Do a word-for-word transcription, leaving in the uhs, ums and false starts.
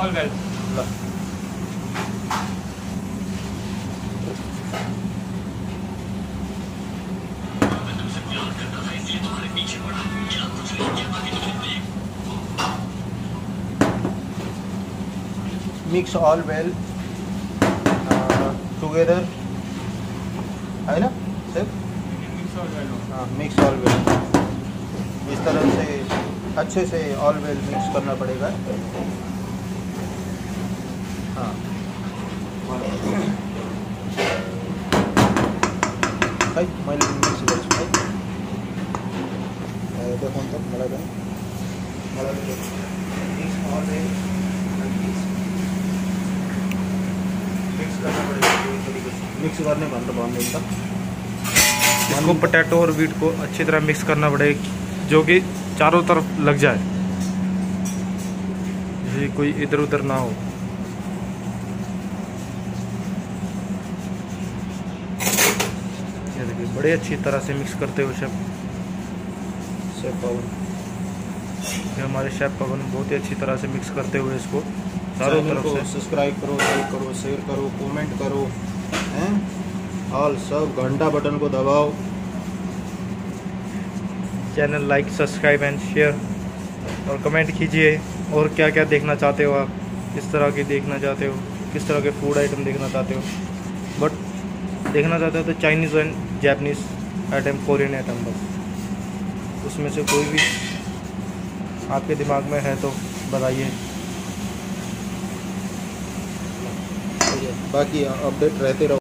All well. Mix all well together, है ना sir? Mix all well. हाँ, mix all well इस तरह से अच्छे से ऑल वेल मिक्स करना पड़ेगा। हाँ, भाई मैले मिक्स गर्छु है। देखाउनु त मलाई पनि मलाई मिक्स ऑल वेल मिक्स करना पड़ेगा पूरी तरीके से। मिक्स करने भनेर भन्नु त इसको पोटैटो और वीट को अच्छी तरह मिक्स करना पड़ेगा, जो कि चारों तरफ लग जाए, ये कोई इधर उधर ना हो। ये देखिए बड़े अच्छी तरह से मिक्स करते हुए शेफ शेफ पवन, ये हमारे शेफ पवन बहुत ही अच्छी तरह से मिक्स करते हुए इसको चारों तरफ से। सब्सक्राइब करो, लाइक करो, शेयर करो, कमेंट करो, हैं ऑल सब घंटा बटन को दबाओ। Channel like subscribe and share और कमेंट कीजिए। और क्या क्या देखना चाहते हो आप, किस तरह की देखना चाहते हो, किस तरह के फूड आइटम देखना चाहते हो। बट देखना चाहते हो तो Chinese and Japanese item, Korean item, बस उसमें से कोई भी आपके दिमाग में है तो बताइए। बाकी अपडेट रहते रहो।